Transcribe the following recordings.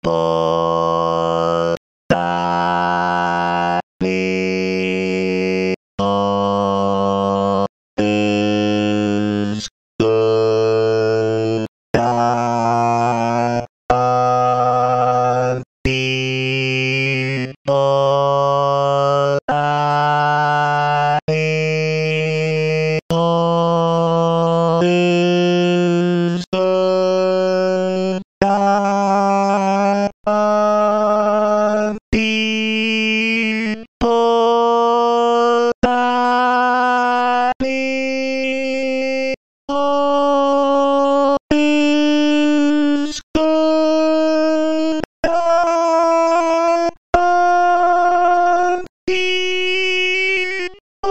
po ta mi o is good ta ti o ta mi o is good ta ti o ta mi o is good ta ti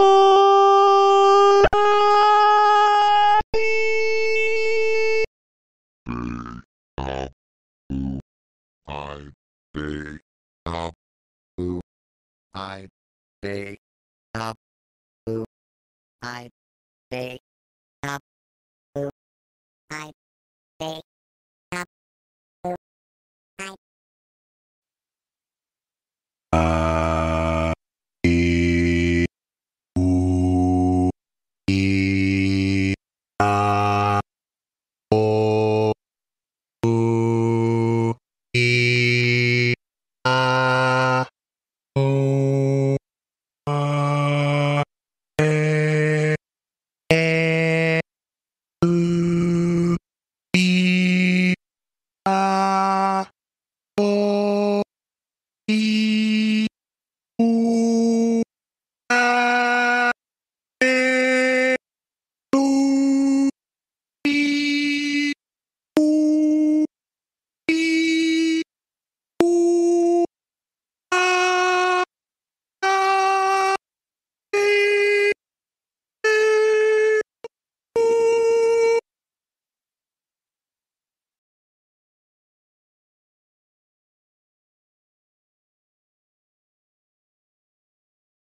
o ta mi. Big up, blue, I big up, blue, I big up, blue, I big